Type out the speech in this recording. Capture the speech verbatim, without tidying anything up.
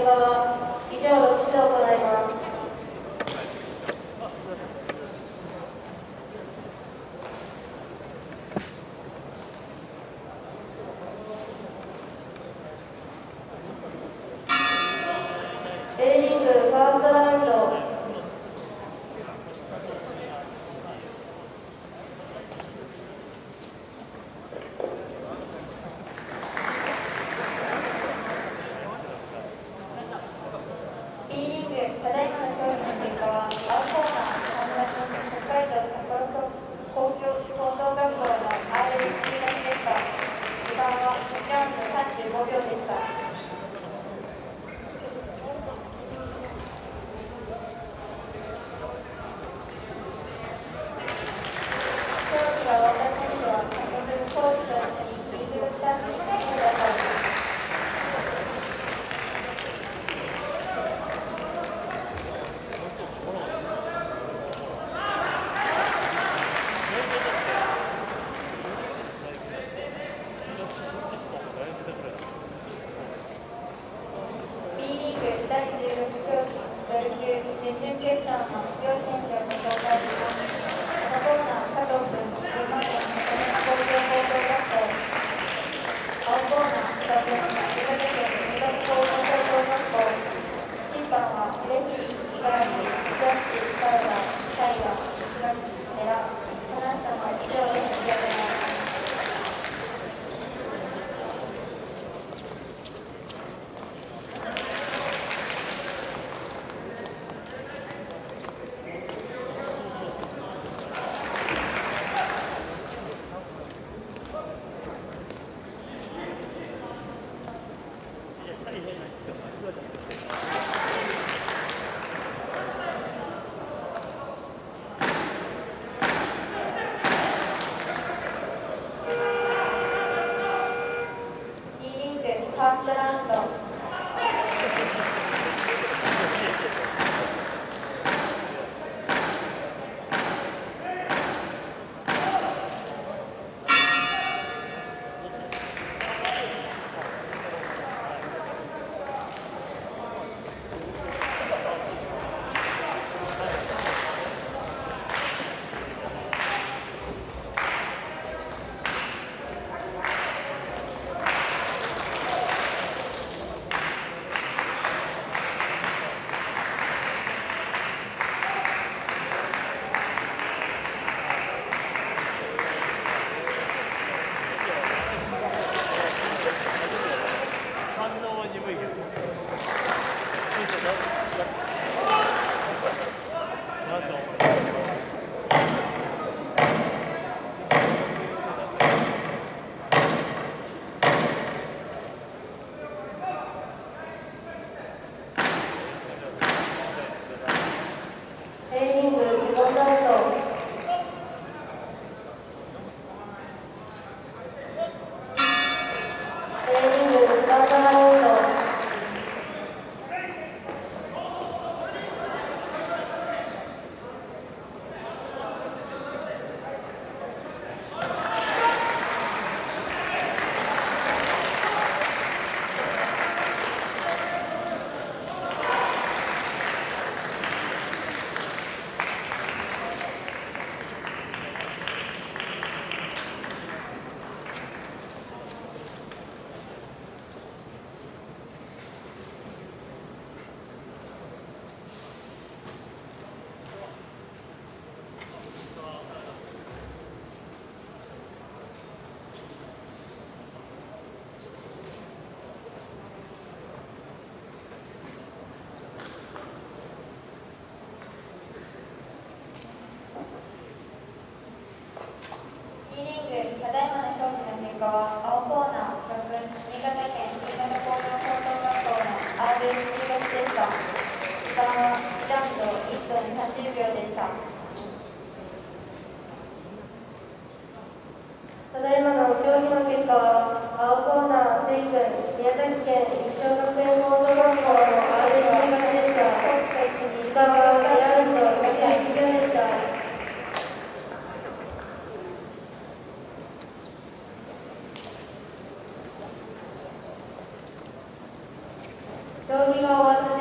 側、以上ろく指導を行います。A リーグファーストラウンド。ただいまの勝負の結果は青コーナーろく、新潟県新潟工業高等学校の アールエスシー 勝ちでした。時間はいちラウンドいっぷんさんじゅうびょうでした。ただいまの競技の結果は青コーナー、セイ君、宮崎県立小学園高等学校の アールエスシー 勝ちでした。時間はにラウンドごじゅういちびょうでした。 競技が終わった